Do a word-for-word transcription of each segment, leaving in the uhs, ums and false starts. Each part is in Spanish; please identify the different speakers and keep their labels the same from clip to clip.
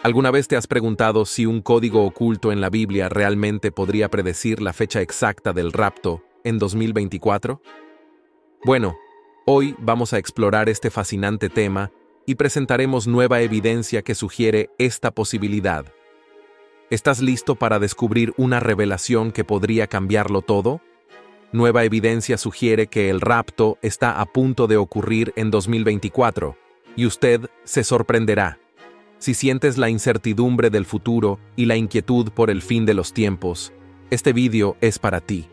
Speaker 1: ¿Alguna vez te has preguntado si un código oculto en la Biblia realmente podría predecir la fecha exacta del rapto en dos mil veinticuatro? Bueno, hoy vamos a explorar este fascinante tema y presentaremos nueva evidencia que sugiere esta posibilidad. ¿Estás listo para descubrir una revelación que podría cambiarlo todo? Nueva evidencia sugiere que el rapto está a punto de ocurrir en dos mil veinticuatro, y usted se sorprenderá. Si sientes la incertidumbre del futuro y la inquietud por el fin de los tiempos, este vídeo es para ti.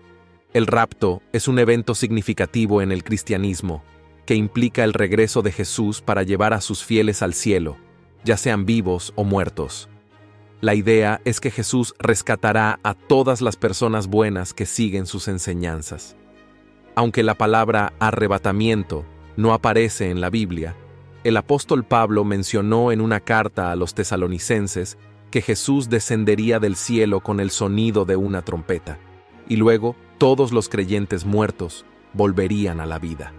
Speaker 1: El rapto es un evento significativo en el cristianismo, que implica el regreso de Jesús para llevar a sus fieles al cielo, ya sean vivos o muertos. La idea es que Jesús rescatará a todas las personas buenas que siguen sus enseñanzas. Aunque la palabra arrebatamiento no aparece en la Biblia, el apóstol Pablo mencionó en una carta a los tesalonicenses que Jesús descendería del cielo con el sonido de una trompeta, y luego todos los creyentes muertos volverían a la vida.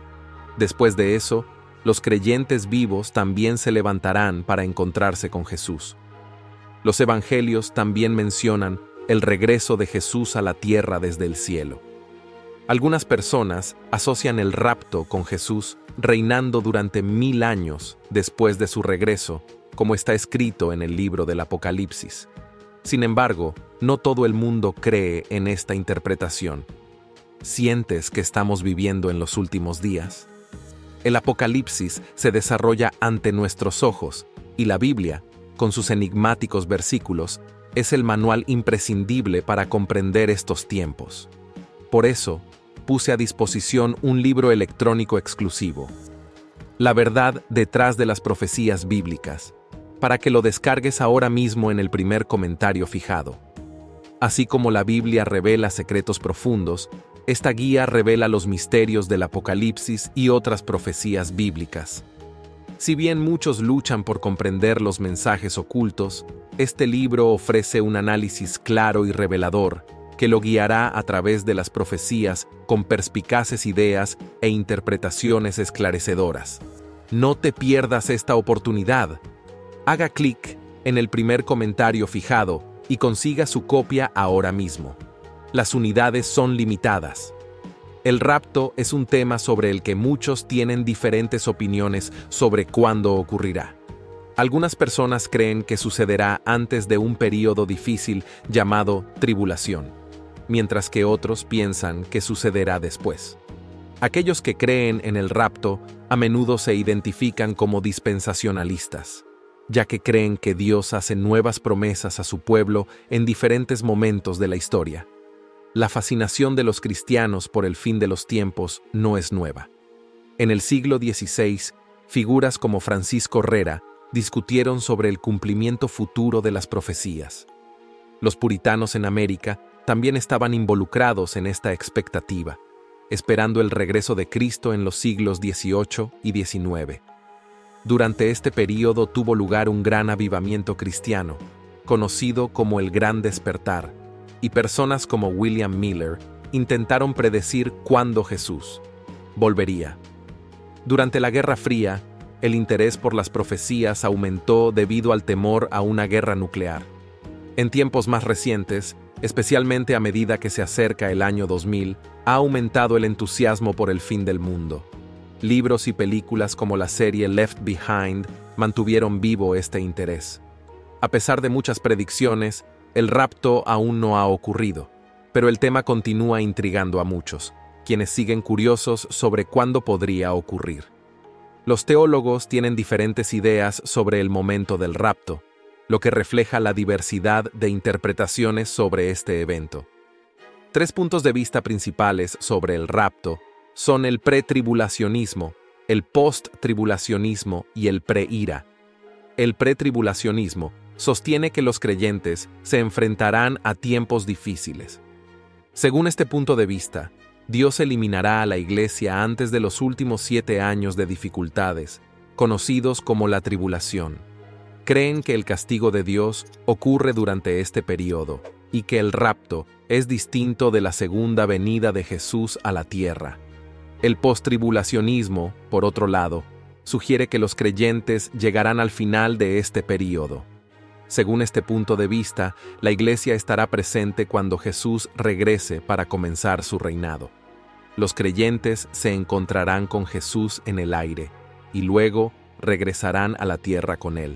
Speaker 1: Después de eso, los creyentes vivos también se levantarán para encontrarse con Jesús. Los evangelios también mencionan el regreso de Jesús a la tierra desde el cielo. Algunas personas asocian el rapto con Jesús reinando durante mil años después de su regreso, como está escrito en el libro del Apocalipsis. Sin embargo, no todo el mundo cree en esta interpretación. ¿Sientes que estamos viviendo en los últimos días? El Apocalipsis se desarrolla ante nuestros ojos, y la Biblia, con sus enigmáticos versículos, es el manual imprescindible para comprender estos tiempos. Por eso, puse a disposición un libro electrónico exclusivo, La verdad detrás de las profecías bíblicas, para que lo descargues ahora mismo en el primer comentario fijado. Así como la Biblia revela secretos profundos, esta guía revela los misterios del Apocalipsis y otras profecías bíblicas. Si bien muchos luchan por comprender los mensajes ocultos, este libro ofrece un análisis claro y revelador que lo guiará a través de las profecías con perspicaces ideas e interpretaciones esclarecedoras. No te pierdas esta oportunidad. Haga clic en el primer comentario fijado y consiga su copia ahora mismo. Las unidades son limitadas. El rapto es un tema sobre el que muchos tienen diferentes opiniones sobre cuándo ocurrirá. Algunas personas creen que sucederá antes de un período difícil llamado tribulación, mientras que otros piensan que sucederá después. Aquellos que creen en el rapto a menudo se identifican como dispensacionalistas, ya que creen que Dios hace nuevas promesas a su pueblo en diferentes momentos de la historia. La fascinación de los cristianos por el fin de los tiempos no es nueva. En el siglo dieciséis, figuras como Francisco Herrera discutieron sobre el cumplimiento futuro de las profecías. Los puritanos en América también estaban involucrados en esta expectativa, esperando el regreso de Cristo en los siglos dieciocho y diecinueve. Durante este período tuvo lugar un gran avivamiento cristiano, conocido como el Gran Despertar, y personas como William Miller intentaron predecir cuándo Jesús volvería. Durante la Guerra Fría, el interés por las profecías aumentó debido al temor a una guerra nuclear. En tiempos más recientes, especialmente a medida que se acerca el año dos mil, ha aumentado el entusiasmo por el fin del mundo. Libros y películas como la serie Left Behind mantuvieron vivo este interés. A pesar de muchas predicciones, el rapto aún no ha ocurrido, pero el tema continúa intrigando a muchos, quienes siguen curiosos sobre cuándo podría ocurrir. Los teólogos tienen diferentes ideas sobre el momento del rapto, lo que refleja la diversidad de interpretaciones sobre este evento. Tres puntos de vista principales sobre el rapto son el pretribulacionismo, el post-tribulacionismo y el pre-ira. El pretribulacionismo sostiene que los creyentes se enfrentarán a tiempos difíciles. Según este punto de vista, Dios eliminará a la iglesia antes de los últimos siete años de dificultades, conocidos como la tribulación. Creen que el castigo de Dios ocurre durante este periodo y que el rapto es distinto de la segunda venida de Jesús a la tierra. El postribulacionismo, por otro lado, sugiere que los creyentes llegarán al final de este período. Según este punto de vista, la Iglesia estará presente cuando Jesús regrese para comenzar su reinado. Los creyentes se encontrarán con Jesús en el aire y luego regresarán a la tierra con él.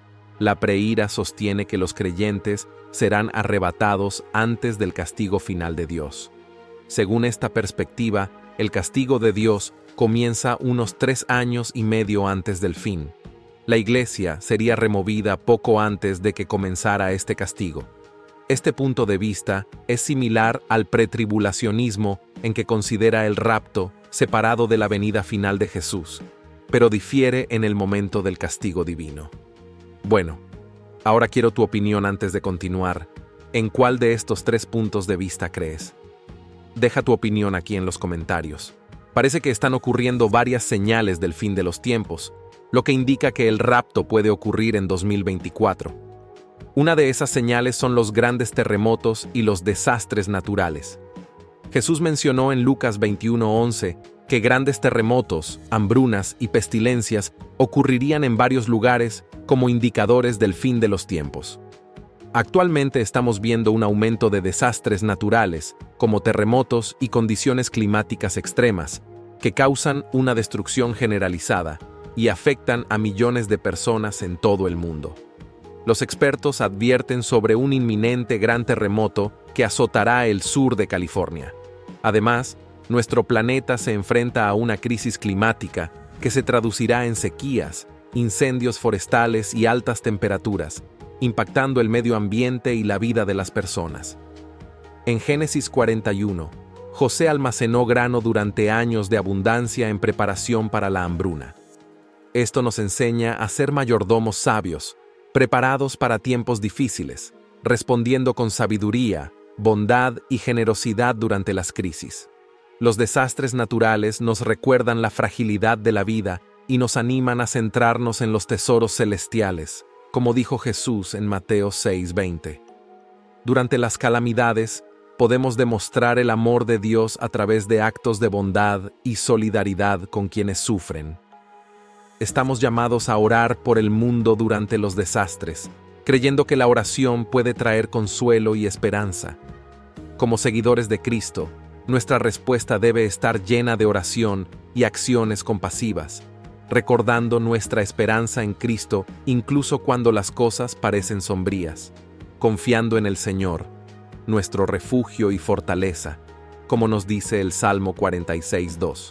Speaker 1: La preira sostiene que los creyentes serán arrebatados antes del castigo final de Dios. Según esta perspectiva, el castigo de Dios comienza unos tres años y medio antes del fin. La Iglesia sería removida poco antes de que comenzara este castigo. Este punto de vista es similar al pretribulacionismo en que considera el rapto separado de la venida final de Jesús, pero difiere en el momento del castigo divino. Bueno, ahora quiero tu opinión antes de continuar. ¿En cuál de estos tres puntos de vista crees? Deja tu opinión aquí en los comentarios. Parece que están ocurriendo varias señales del fin de los tiempos, lo que indica que el rapto puede ocurrir en dos mil veinticuatro. Una de esas señales son los grandes terremotos y los desastres naturales. Jesús mencionó en Lucas veintiuno once que grandes terremotos, hambrunas y pestilencias ocurrirían en varios lugares como indicadores del fin de los tiempos. Actualmente estamos viendo un aumento de desastres naturales, como terremotos y condiciones climáticas extremas, que causan una destrucción generalizada y afectan a millones de personas en todo el mundo. Los expertos advierten sobre un inminente gran terremoto que azotará el sur de California. Además, nuestro planeta se enfrenta a una crisis climática que se traducirá en sequías, incendios forestales y altas temperaturas, impactando el medio ambiente y la vida de las personas. En Génesis cuarenta y uno, José almacenó grano durante años de abundancia en preparación para la hambruna. Esto nos enseña a ser mayordomos sabios, preparados para tiempos difíciles, respondiendo con sabiduría, bondad y generosidad durante las crisis. Los desastres naturales nos recuerdan la fragilidad de la vida y nos animan a centrarnos en los tesoros celestiales, como dijo Jesús en Mateo seis veinte. Durante las calamidades, podemos demostrar el amor de Dios a través de actos de bondad y solidaridad con quienes sufren. Estamos llamados a orar por el mundo durante los desastres, creyendo que la oración puede traer consuelo y esperanza. Como seguidores de Cristo, nuestra respuesta debe estar llena de oración y acciones compasivas, recordando nuestra esperanza en Cristo incluso cuando las cosas parecen sombrías, confiando en el Señor, nuestro refugio y fortaleza, como nos dice el Salmo cuarenta y seis dos.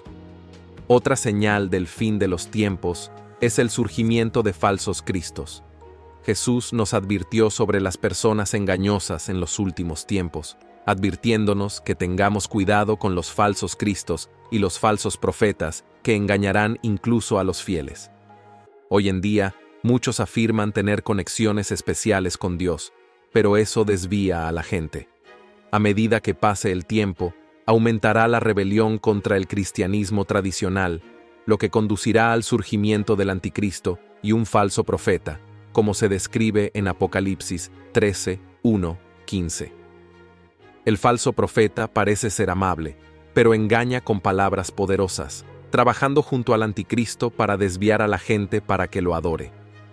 Speaker 1: Otra señal del fin de los tiempos es el surgimiento de falsos cristos. Jesús nos advirtió sobre las personas engañosas en los últimos tiempos, advirtiéndonos que tengamos cuidado con los falsos cristos y los falsos profetas que engañarán incluso a los fieles. Hoy en día, muchos afirman tener conexiones especiales con Dios, pero eso desvía a la gente. A medida que pase el tiempo, aumentará la rebelión contra el cristianismo tradicional, lo que conducirá al surgimiento del anticristo y un falso profeta, como se describe en Apocalipsis trece, uno, quince. El falso profeta parece ser amable, pero engaña con palabras poderosas, trabajando junto al anticristo para desviar a la gente para que lo adore.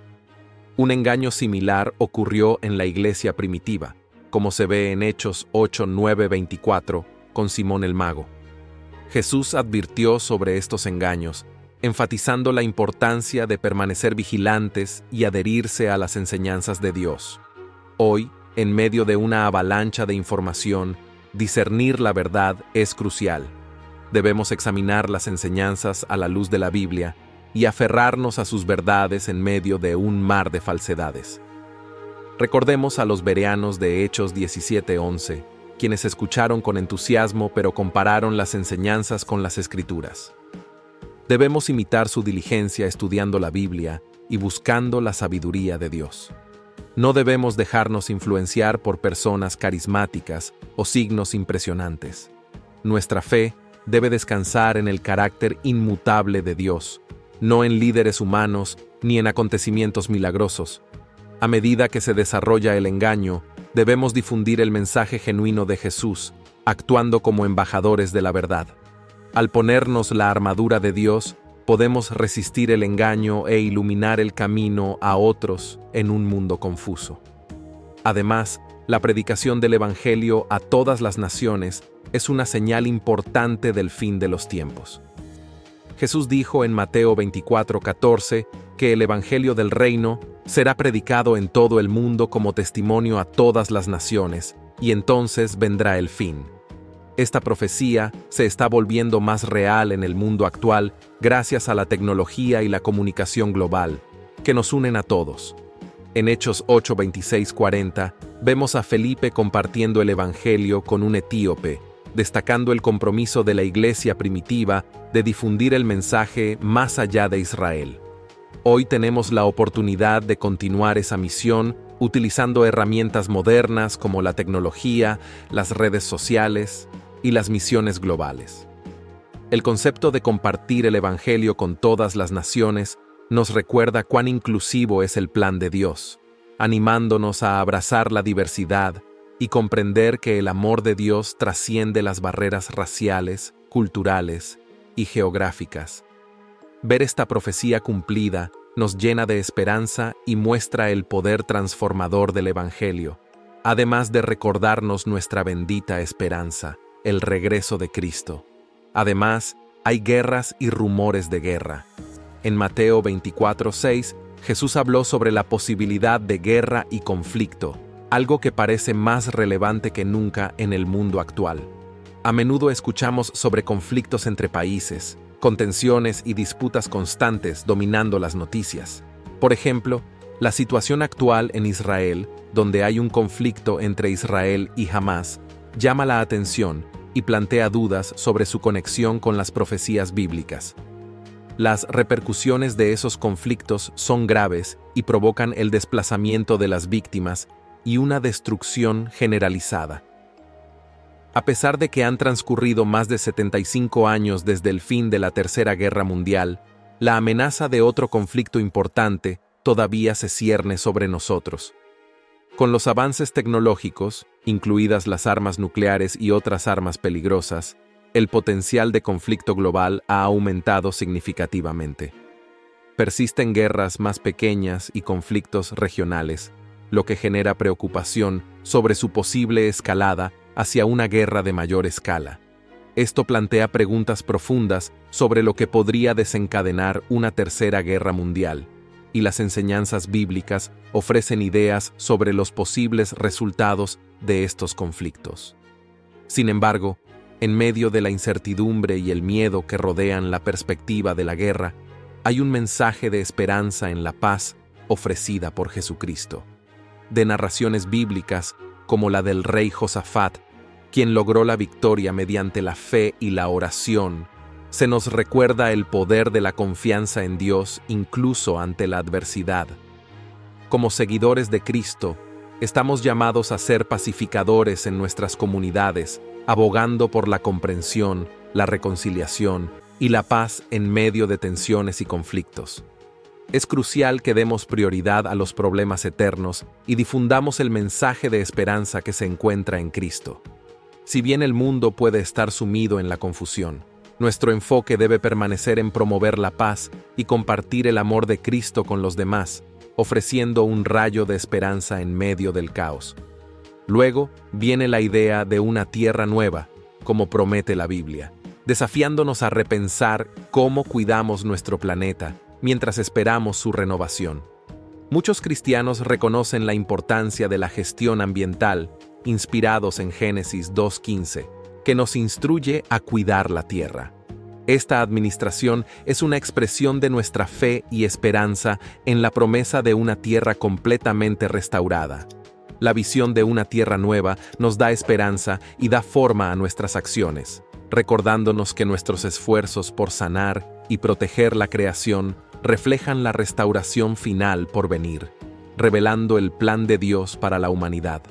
Speaker 1: Un engaño similar ocurrió en la iglesia primitiva, como se ve en Hechos ocho, nueve, veinticuatro, con Simón el Mago. Jesús advirtió sobre estos engaños, enfatizando la importancia de permanecer vigilantes y adherirse a las enseñanzas de Dios. Hoy, en medio de una avalancha de información, discernir la verdad es crucial. Debemos examinar las enseñanzas a la luz de la Biblia y aferrarnos a sus verdades en medio de un mar de falsedades. Recordemos a los bereanos de Hechos diecisiete once, quienes escucharon con entusiasmo pero compararon las enseñanzas con las Escrituras. Debemos imitar su diligencia estudiando la Biblia y buscando la sabiduría de Dios. No debemos dejarnos influenciar por personas carismáticas o signos impresionantes. Nuestra fe debe descansar en el carácter inmutable de Dios, no en líderes humanos ni en acontecimientos milagrosos. A medida que se desarrolla el engaño, debemos difundir el mensaje genuino de Jesús, actuando como embajadores de la verdad. Al ponernos la armadura de Dios, podemos resistir el engaño e iluminar el camino a otros en un mundo confuso. Además, la predicación del Evangelio a todas las naciones es una señal importante del fin de los tiempos. Jesús dijo en Mateo veinticuatro catorce que el Evangelio del Reino será predicado en todo el mundo como testimonio a todas las naciones, y entonces vendrá el fin. Esta profecía se está volviendo más real en el mundo actual gracias a la tecnología y la comunicación global, que nos unen a todos. En Hechos ocho veintiséis cuarenta, vemos a Felipe compartiendo el Evangelio con un etíope, destacando el compromiso de la iglesia primitiva de difundir el mensaje más allá de Israel. Hoy tenemos la oportunidad de continuar esa misión utilizando herramientas modernas como la tecnología, las redes sociales y las misiones globales. El concepto de compartir el Evangelio con todas las naciones nos recuerda cuán inclusivo es el plan de Dios, animándonos a abrazar la diversidad y comprender que el amor de Dios trasciende las barreras raciales, culturales y geográficas. Ver esta profecía cumplida nos llena de esperanza y muestra el poder transformador del Evangelio, además de recordarnos nuestra bendita esperanza, el regreso de Cristo. Además, hay guerras y rumores de guerra. En Mateo veinticuatro seis, Jesús habló sobre la posibilidad de guerra y conflicto, algo que parece más relevante que nunca en el mundo actual. A menudo escuchamos sobre conflictos entre países, contenciones y disputas constantes dominando las noticias. Por ejemplo, la situación actual en Israel, donde hay un conflicto entre Israel y Hamás, llama la atención y plantea dudas sobre su conexión con las profecías bíblicas. Las repercusiones de esos conflictos son graves y provocan el desplazamiento de las víctimas y una destrucción generalizada. A pesar de que han transcurrido más de setenta y cinco años desde el fin de la Tercera Guerra Mundial, la amenaza de otro conflicto importante todavía se cierne sobre nosotros. Con los avances tecnológicos, incluidas las armas nucleares y otras armas peligrosas, el potencial de conflicto global ha aumentado significativamente. Persisten guerras más pequeñas y conflictos regionales, lo que genera preocupación sobre su posible escalada hacia una guerra de mayor escala. Esto plantea preguntas profundas sobre lo que podría desencadenar una tercera guerra mundial, y las enseñanzas bíblicas ofrecen ideas sobre los posibles resultados de estos conflictos. Sin embargo, en medio de la incertidumbre y el miedo que rodean la perspectiva de la guerra, hay un mensaje de esperanza en la paz ofrecida por Jesucristo. De narraciones bíblicas como la del rey Josafat, quien logró la victoria mediante la fe y la oración, se nos recuerda el poder de la confianza en Dios incluso ante la adversidad. Como seguidores de Cristo, estamos llamados a ser pacificadores en nuestras comunidades, abogando por la comprensión, la reconciliación y la paz en medio de tensiones y conflictos. Es crucial que demos prioridad a los problemas eternos y difundamos el mensaje de esperanza que se encuentra en Cristo. Si bien el mundo puede estar sumido en la confusión, nuestro enfoque debe permanecer en promover la paz y compartir el amor de Cristo con los demás, ofreciendo un rayo de esperanza en medio del caos. Luego viene la idea de una tierra nueva, como promete la Biblia, desafiándonos a repensar cómo cuidamos nuestro planeta mientras esperamos su renovación. Muchos cristianos reconocen la importancia de la gestión ambiental, inspirados en Génesis dos quince, que nos instruye a cuidar la tierra. Esta administración es una expresión de nuestra fe y esperanza en la promesa de una tierra completamente restaurada. La visión de una tierra nueva nos da esperanza y da forma a nuestras acciones, recordándonos que nuestros esfuerzos por sanar y proteger la creación reflejan la restauración final por venir, revelando el plan de Dios para la humanidad.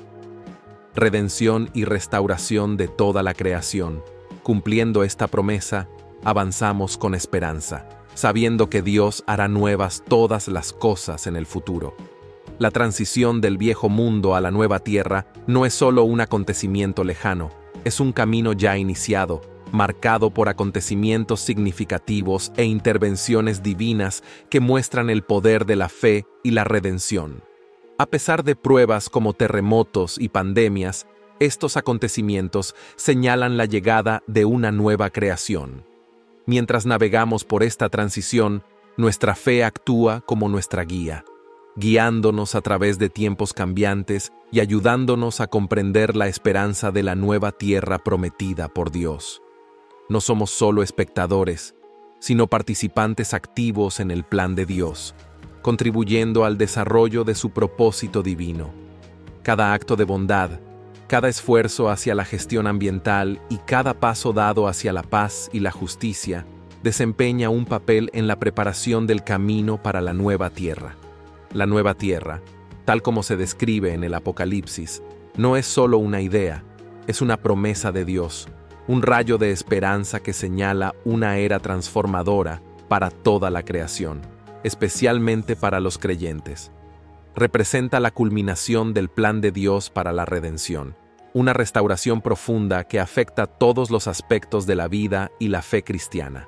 Speaker 1: Redención y restauración de toda la creación. Cumpliendo esta promesa, avanzamos con esperanza, sabiendo que Dios hará nuevas todas las cosas en el futuro. La transición del viejo mundo a la nueva tierra no es solo un acontecimiento lejano, es un camino ya iniciado, marcado por acontecimientos significativos e intervenciones divinas que muestran el poder de la fe y la redención. A pesar de pruebas como terremotos y pandemias, estos acontecimientos señalan la llegada de una nueva creación. Mientras navegamos por esta transición, nuestra fe actúa como nuestra guía, guiándonos a través de tiempos cambiantes y ayudándonos a comprender la esperanza de la nueva tierra prometida por Dios. No somos solo espectadores, sino participantes activos en el plan de Dios, contribuyendo al desarrollo de su propósito divino. Cada acto de bondad, cada esfuerzo hacia la gestión ambiental y cada paso dado hacia la paz y la justicia desempeña un papel en la preparación del camino para la nueva tierra. La nueva tierra, tal como se describe en el Apocalipsis, no es solo una idea, es una promesa de Dios, un rayo de esperanza que señala una era transformadora para toda la creación, especialmente para los creyentes. Representa la culminación del plan de Dios para la redención, una restauración profunda que afecta todos los aspectos de la vida y la fe cristiana.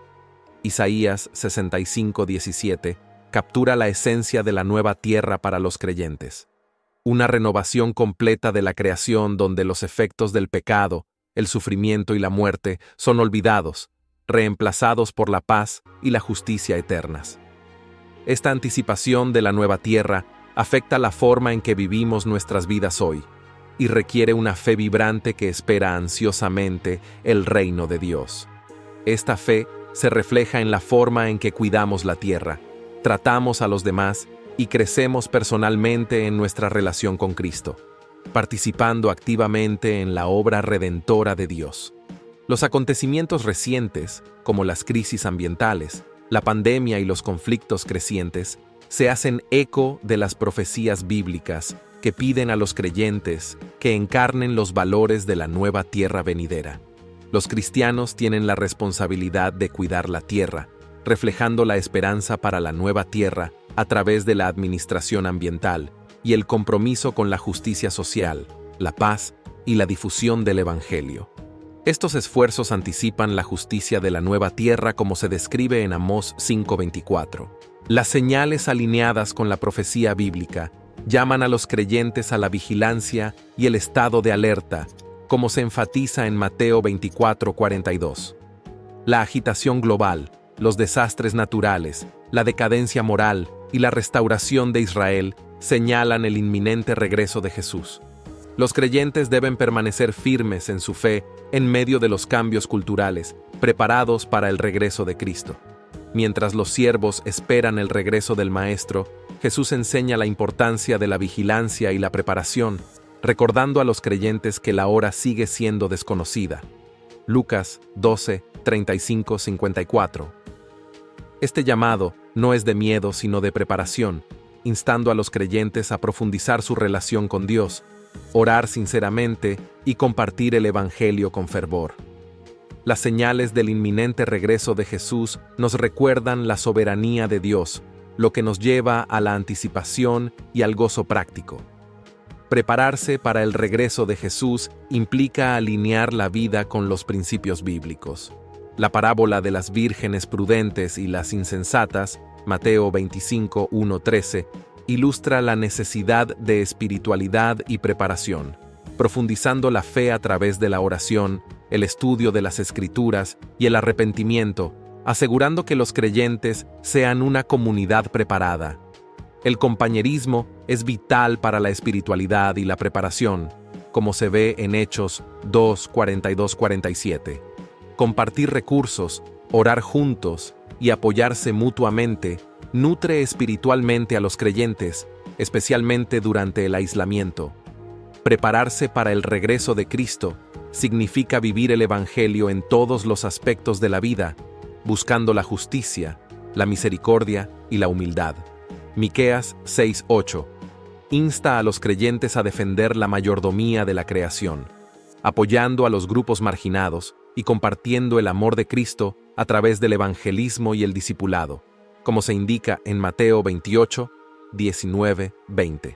Speaker 1: Isaías sesenta y cinco, diecisiete captura la esencia de la nueva tierra para los creyentes. Una renovación completa de la creación donde los efectos del pecado, el sufrimiento y la muerte son olvidados, reemplazados por la paz y la justicia eternas. Esta anticipación de la nueva tierra afecta la forma en que vivimos nuestras vidas hoy y requiere una fe vibrante que espera ansiosamente el reino de Dios. Esta fe se refleja en la forma en que cuidamos la tierra, tratamos a los demás y crecemos personalmente en nuestra relación con Cristo, participando activamente en la obra redentora de Dios. Los acontecimientos recientes, como las crisis ambientales, la pandemia y los conflictos crecientes, se hacen eco de las profecías bíblicas que piden a los creyentes que encarnen los valores de la nueva tierra venidera. Los cristianos tienen la responsabilidad de cuidar la tierra, reflejando la esperanza para la nueva tierra a través de la administración ambiental y el compromiso con la justicia social, la paz y la difusión del Evangelio. Estos esfuerzos anticipan la justicia de la nueva tierra como se describe en Amós cinco veinticuatro. Las señales alineadas con la profecía bíblica llaman a los creyentes a la vigilancia y el estado de alerta, como se enfatiza en Mateo veinticuatro cuarenta y dos. La agitación global, los desastres naturales, la decadencia moral y la restauración de Israel señalan el inminente regreso de Jesús. Los creyentes deben permanecer firmes en su fe en medio de los cambios culturales, preparados para el regreso de Cristo. Mientras los siervos esperan el regreso del Maestro, Jesús enseña la importancia de la vigilancia y la preparación, recordando a los creyentes que la hora sigue siendo desconocida. Lucas doce, treinta y cinco, cincuenta y cuatro. Este llamado no es de miedo sino de preparación, instando a los creyentes a profundizar su relación con Dios, orar sinceramente y compartir el Evangelio con fervor. Las señales del inminente regreso de Jesús nos recuerdan la soberanía de Dios, lo que nos lleva a la anticipación y al gozo práctico. Prepararse para el regreso de Jesús implica alinear la vida con los principios bíblicos. La parábola de las vírgenes prudentes y las insensatas, Mateo veinticinco, uno, trece, ilustra la necesidad de espiritualidad y preparación, profundizando la fe a través de la oración, el estudio de las Escrituras y el arrepentimiento, asegurando que los creyentes sean una comunidad preparada. El compañerismo es vital para la espiritualidad y la preparación, como se ve en Hechos dos, cuarenta y dos, cuarenta y siete. Compartir recursos, orar juntos y apoyarse mutuamente nutre espiritualmente a los creyentes, especialmente durante el aislamiento. Prepararse para el regreso de Cristo significa vivir el Evangelio en todos los aspectos de la vida, buscando la justicia, la misericordia y la humildad. Miqueas seis, ocho. Insta a los creyentes a defender la mayordomía de la creación, apoyando a los grupos marginados y compartiendo el amor de Cristo a través del evangelismo y el discipulado, como se indica en Mateo veintiocho, diecinueve, veinte.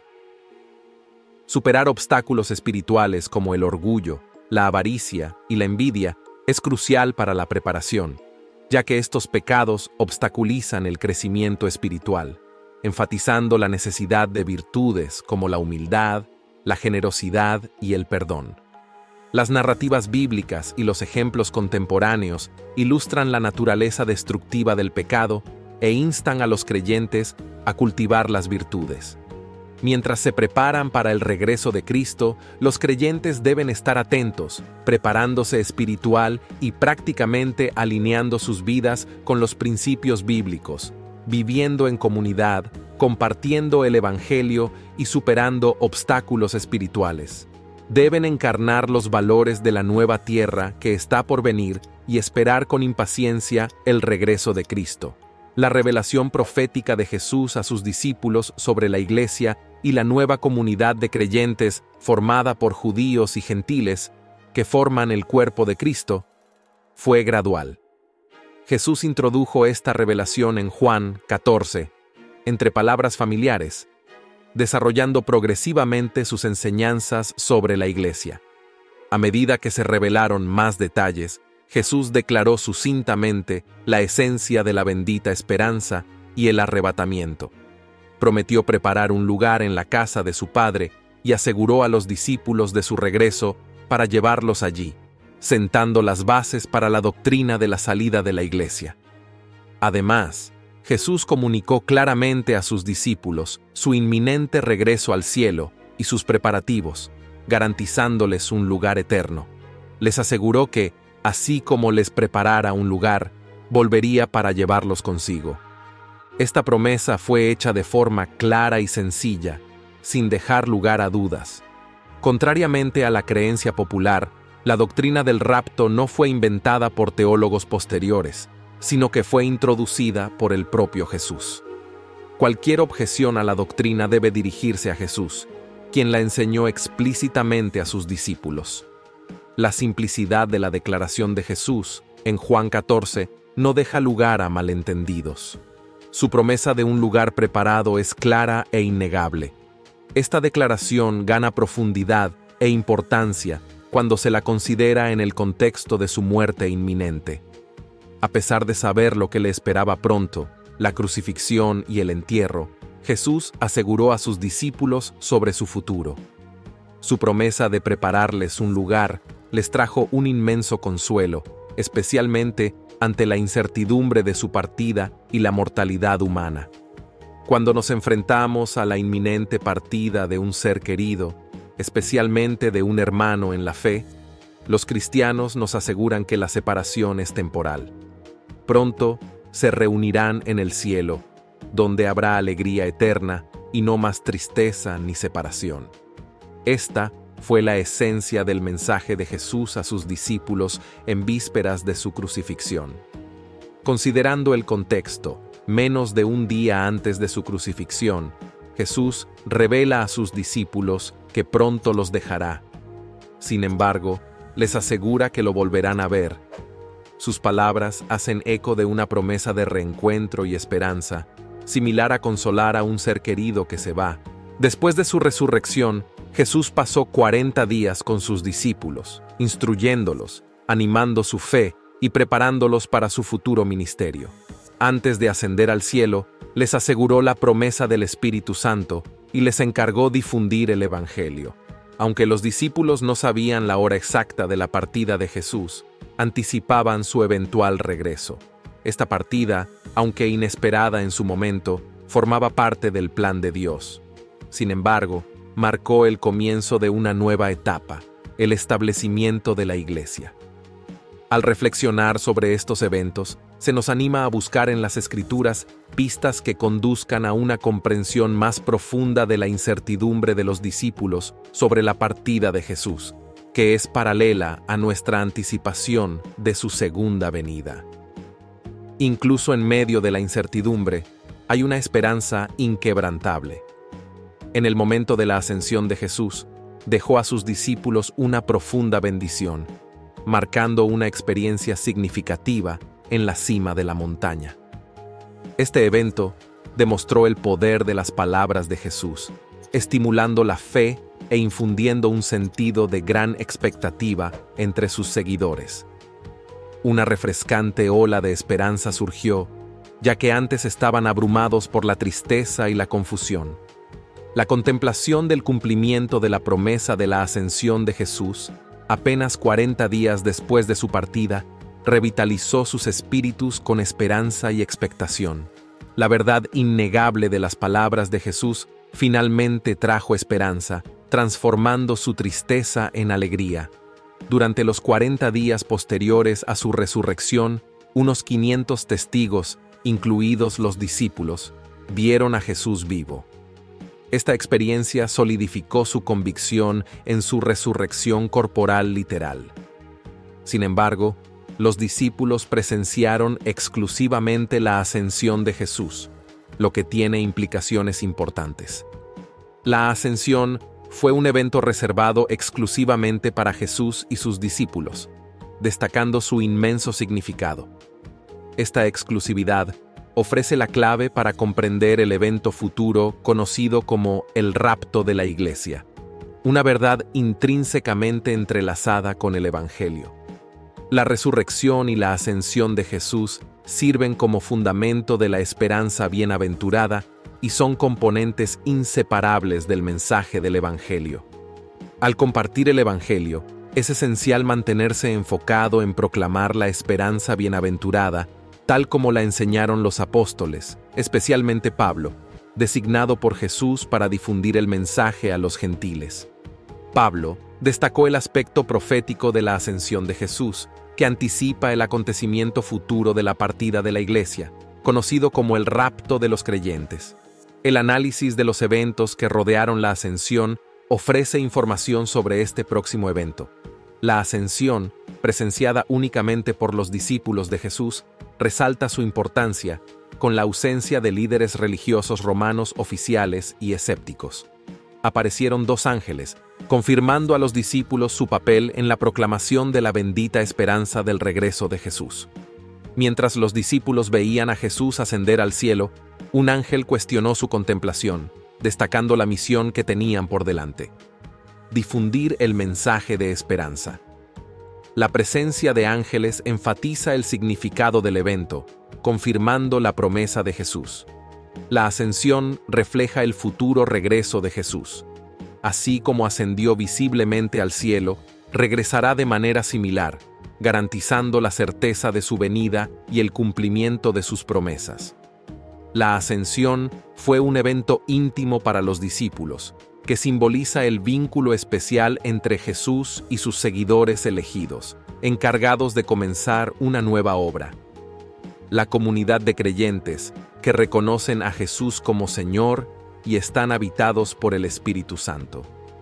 Speaker 1: Superar obstáculos espirituales como el orgullo, la avaricia y la envidia es crucial para la preparación, ya que estos pecados obstaculizan el crecimiento espiritual, enfatizando la necesidad de virtudes como la humildad, la generosidad y el perdón. Las narrativas bíblicas y los ejemplos contemporáneos ilustran la naturaleza destructiva del pecado e instan a los creyentes a cultivar las virtudes. Mientras se preparan para el regreso de Cristo, los creyentes deben estar atentos, preparándose espiritual y prácticamente alineando sus vidas con los principios bíblicos, viviendo en comunidad, compartiendo el Evangelio y superando obstáculos espirituales. Deben encarnar los valores de la nueva tierra que está por venir y esperar con impaciencia el regreso de Cristo. La revelación profética de Jesús a sus discípulos sobre la Iglesia y la nueva comunidad de creyentes formada por judíos y gentiles que forman el cuerpo de Cristo fue gradual. Jesús introdujo esta revelación en Juan catorce, entre palabras familiares, desarrollando progresivamente sus enseñanzas sobre la Iglesia. A medida que se revelaron más detalles, Jesús declaró sucintamente la esencia de la bendita esperanza y el arrebatamiento. Prometió preparar un lugar en la casa de su Padre y aseguró a los discípulos de su regreso para llevarlos allí, sentando las bases para la doctrina de la salida de la Iglesia. Además, Jesús comunicó claramente a sus discípulos su inminente regreso al cielo y sus preparativos, garantizándoles un lugar eterno. Les aseguró que, así como les preparara un lugar, volvería para llevarlos consigo. Esta promesa fue hecha de forma clara y sencilla, sin dejar lugar a dudas. Contrariamente a la creencia popular, la doctrina del rapto no fue inventada por teólogos posteriores, sino que fue introducida por el propio Jesús. Cualquier objeción a la doctrina debe dirigirse a Jesús, quien la enseñó explícitamente a sus discípulos. La simplicidad de la declaración de Jesús, en Juan catorce, no deja lugar a malentendidos. Su promesa de un lugar preparado es clara e innegable. Esta declaración gana profundidad e importancia cuando se la considera en el contexto de su muerte inminente. A pesar de saber lo que le esperaba pronto, la crucifixión y el entierro, Jesús aseguró a sus discípulos sobre su futuro. Su promesa de prepararles un lugar les trajo un inmenso consuelo, especialmente ante la incertidumbre de su partida y la mortalidad humana. Cuando nos enfrentamos a la inminente partida de un ser querido, especialmente de un hermano en la fe, los cristianos nos aseguran que la separación es temporal. Pronto se reunirán en el cielo, donde habrá alegría eterna y no más tristeza ni separación. Esta fue la esencia del mensaje de Jesús a sus discípulos en vísperas de su crucifixión. Considerando el contexto, menos de un día antes de su crucifixión, Jesús revela a sus discípulos que pronto los dejará. Sin embargo, les asegura que lo volverán a ver. Sus palabras hacen eco de una promesa de reencuentro y esperanza, similar a consolar a un ser querido que se va. Después de su resurrección, Jesús pasó cuarenta días con sus discípulos, instruyéndolos, animando su fe y preparándolos para su futuro ministerio. Antes de ascender al cielo, les aseguró la promesa del Espíritu Santo y les encargó difundir el Evangelio. Aunque los discípulos no sabían la hora exacta de la partida de Jesús, anticipaban su eventual regreso. Esta partida, aunque inesperada en su momento, formaba parte del plan de Dios. Sin embargo, marcó el comienzo de una nueva etapa, el establecimiento de la Iglesia. Al reflexionar sobre estos eventos, se nos anima a buscar en las Escrituras pistas que conduzcan a una comprensión más profunda de la incertidumbre de los discípulos sobre la partida de Jesús, que es paralela a nuestra anticipación de su segunda venida. Incluso en medio de la incertidumbre, hay una esperanza inquebrantable. En el momento de la ascensión de Jesús, dejó a sus discípulos una profunda bendición, marcando una experiencia significativa en la cima de la montaña. Este evento demostró el poder de las palabras de Jesús, estimulando la fe e infundiendo un sentido de gran expectativa entre sus seguidores. Una refrescante ola de esperanza surgió, ya que antes estaban abrumados por la tristeza y la confusión. La contemplación del cumplimiento de la promesa de la ascensión de Jesús, apenas cuarenta días después de su partida, revitalizó sus espíritus con esperanza y expectación. La verdad innegable de las palabras de Jesús finalmente trajo esperanza, transformando su tristeza en alegría. Durante los cuarenta días posteriores a su resurrección, unos quinientos testigos, incluidos los discípulos, vieron a Jesús vivo. Esta experiencia solidificó su convicción en su resurrección corporal literal. Sin embargo, los discípulos presenciaron exclusivamente la ascensión de Jesús, lo que tiene implicaciones importantes. La ascensión fue un evento reservado exclusivamente para Jesús y sus discípulos, destacando su inmenso significado. Esta exclusividad ofrece la clave para comprender el evento futuro conocido como el rapto de la Iglesia, una verdad intrínsecamente entrelazada con el Evangelio. La resurrección y la ascensión de Jesús sirven como fundamento de la esperanza bienaventurada y son componentes inseparables del mensaje del Evangelio. Al compartir el Evangelio, es esencial mantenerse enfocado en proclamar la esperanza bienaventurada, tal como la enseñaron los apóstoles, especialmente Pablo, designado por Jesús para difundir el mensaje a los gentiles. Pablo destacó el aspecto profético de la ascensión de Jesús, que anticipa el acontecimiento futuro de la partida de la Iglesia, conocido como el rapto de los creyentes. El análisis de los eventos que rodearon la ascensión ofrece información sobre este próximo evento. La ascensión, presenciada únicamente por los discípulos de Jesús, resalta su importancia, con la ausencia de líderes religiosos romanos oficiales y escépticos. Aparecieron dos ángeles, confirmando a los discípulos su papel en la proclamación de la bendita esperanza del regreso de Jesús. Mientras los discípulos veían a Jesús ascender al cielo, un ángel cuestionó su contemplación, destacando la misión que tenían por delante: difundir el mensaje de esperanza. La presencia de ángeles enfatiza el significado del evento, confirmando la promesa de Jesús. La ascensión refleja el futuro regreso de Jesús. Así como ascendió visiblemente al cielo, regresará de manera similar, garantizando la certeza de su venida y el cumplimiento de sus promesas. La ascensión fue un evento íntimo para los discípulos, que simboliza el vínculo especial entre Jesús y sus seguidores elegidos, encargados de comenzar una nueva obra. La comunidad de creyentes, que reconocen a Jesús como Señor y están habitados por el Espíritu Santo.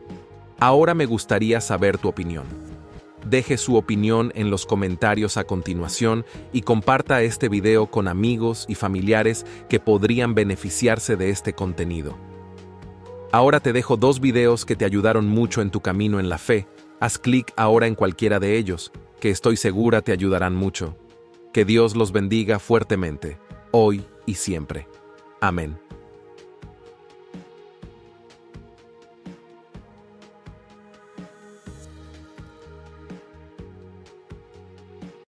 Speaker 1: Ahora me gustaría saber tu opinión. Deje su opinión en los comentarios a continuación y comparta este video con amigos y familiares que podrían beneficiarse de este contenido. Ahora te dejo dos videos que te ayudaron mucho en tu camino en la fe. Haz clic ahora en cualquiera de ellos, que estoy segura te ayudarán mucho. Que Dios los bendiga fuertemente, hoy y siempre. Amén.